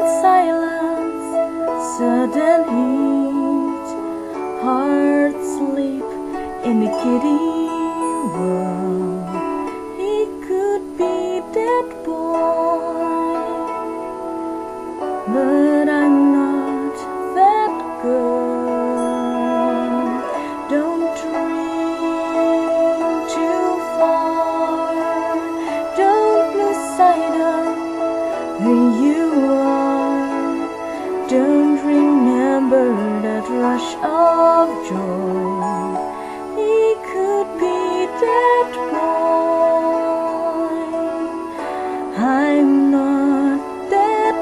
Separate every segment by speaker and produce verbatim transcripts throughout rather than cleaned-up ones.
Speaker 1: silence, sudden heat, heart sleep in the kiddie world. He could be that boy, but I'm not that girl. Don't dream too far, don't lose sight of who you are. Don't remember that rush of joy. He could be that boy. I'm not that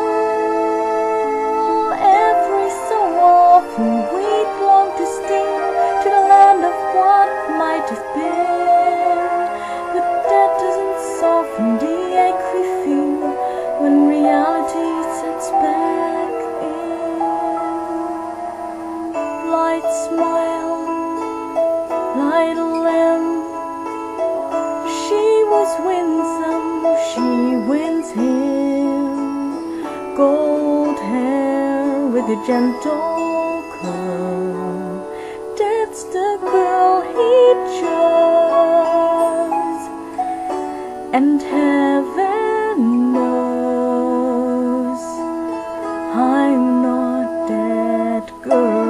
Speaker 1: girl. Every so often we'd long to steam to the land of what might have been, but that doesn't soften the ache we feel when reality sets back in. Light smile, light lamb. She was winsome, she wins him. Gold hair with a gentle curl. That's the girl he chose, and heaven knows I'm not that girl.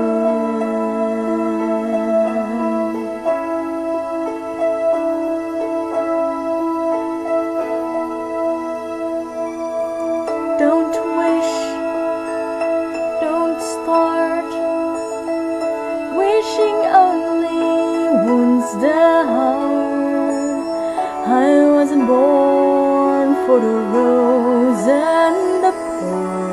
Speaker 1: Don't wish, don't start. Wishing only wounds the heart. I wasn't born for the rose and the pearl.